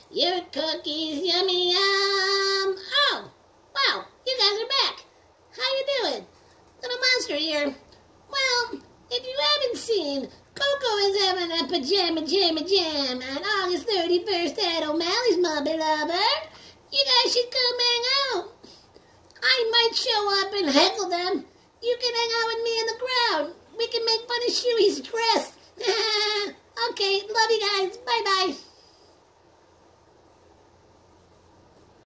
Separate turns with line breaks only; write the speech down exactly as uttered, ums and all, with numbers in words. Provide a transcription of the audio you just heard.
Your cookies, yummy, yum. Oh, wow, you guys are back. How you doing? Little monster here. Well, if you haven't seen, Coco is having a pajama jammy jam on August thirty-first at O'Malley's, my beloved. You guys should come hang out. I might show up and heckle them. You can hang out with me in the crowd. We can make fun of Shuey's dress. Okay, love you guys. Bye-bye.